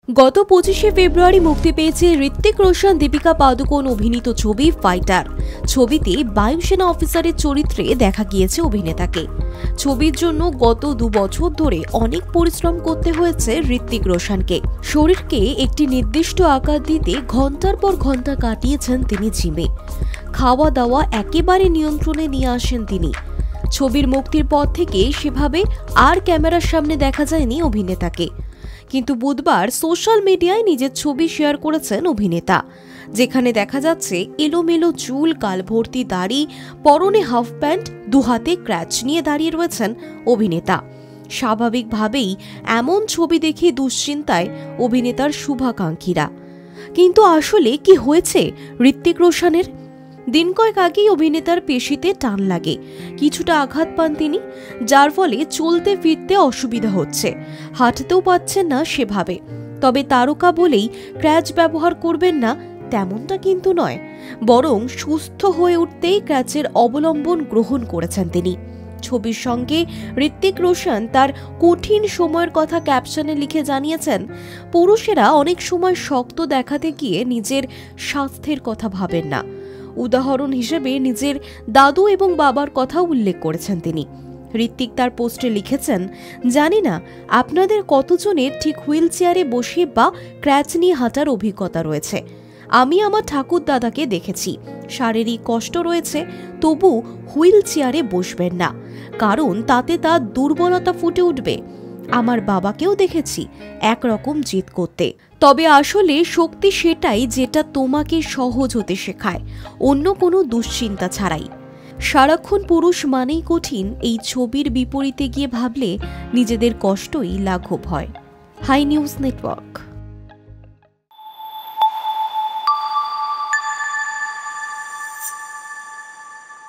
গত 25শে ফেব্রুয়ারি মুক্তি পেয়েছে ঋত্বিক রোশন দীপিকা পাদুকোণ অভিনীত ছবি ফাইটার। ছবিতে বায়ুসেনা অফিসারের চরিত্রে দেখা গিয়েছে অভিনেতাকে। ছবির জন্য গত 2 বছর ধরে অনেক পরিশ্রম করতে হয়েছে ঋত্বিক রোশনকে। শরীরকে একটি নির্দিষ্ট আকার দিতে ঘন্টার পর ঘন্টা কাটিয়েছেন তিনি জিমে। খাওয়া দাওয়া একেবারে নিয়ন্ত্রণে নিয়ে আসেন তিনি। ছবির মুক্তির পর থেকে সেভাবে আর ক্যামেরার সামনে দেখা যায়নি অভিনেতাকে। কিন্তু বুধবার সোশ্যাল মিডিয়ায় নিজের ছবি শেয়ার করেছেন অভিনেতা, যেখানে দেখা যাচ্ছে এলোমেলো চুল, কালভর্তি দাড়ি, পরনে হাফ প্যান্ট, দুহাতে ক্র্যাচ নিয়ে দাঁড়িয়ে রয়েছেন অভিনেতা। স্বাভাবিকভাবেই এমন ছবি দেখে দুশ্চিন্তায় অভিনেতার শুভাকাঙ্ক্ষীরা। কিন্তু আসলে কি হয়েছে ঋত্বিক রোশনের? দিন কয়েক আগেই অভিনেতার পেশিতে টান লাগে, কিছুটা আঘাত পান তিনি, যার ফলে চলতে ফিরতে অসুবিধা হচ্ছে, হাঁটতেও পাচ্ছেন না সেভাবে। তবে তারকা বলেই ক্র্যাচ ব্যবহার করবেন না তেমনটা কিন্তু নয়, বরং সুস্থ হয়ে উঠতেই ক্র্যাচের অবলম্বন গ্রহণ করেছেন তিনি। ছবির সঙ্গে ঋত্বিক রোশন তার কঠিন সময়ের কথা ক্যাপশনে লিখে জানিয়েছেন, পুরুষেরা অনেক সময় শক্ত দেখাতে গিয়ে নিজের স্বাস্থ্যের কথা ভাবেন না। উদাহরণ হিসেবে নিজের দাদু এবং বাবার কথা উল্লেখ করেছেন তিনি। ঋত্বিক তার পোস্টে লিখেছেন, জানি না আপনাদের কতজনের ঠিক হুইল চেয়ারে বসে বা ক্র্যাচ নিয়ে হাঁটার অভিজ্ঞতা রয়েছে। আমি আমার ঠাকুর দাদাকে দেখেছি, শারীরিক কষ্ট রয়েছে, তবু হুইল চেয়ারে বসবেন না, কারণ তাতে তার দুর্বলতা ফুটে উঠবে। আমার বাবাকেও দেখেছি একরকম জিদ করতে। তবে আসলে শক্তি সেটাই যেটা তোমাকে সহজ হতে শেখায়, অন্য কোনো দুশ্চিন্তা ছাড়াই। সারাক্ষণ পুরুষ মানেই কঠিন, এই ছবির বিপরীতে গিয়ে ভাবলে নিজেদের কষ্টই লাঘব হয়। High news network.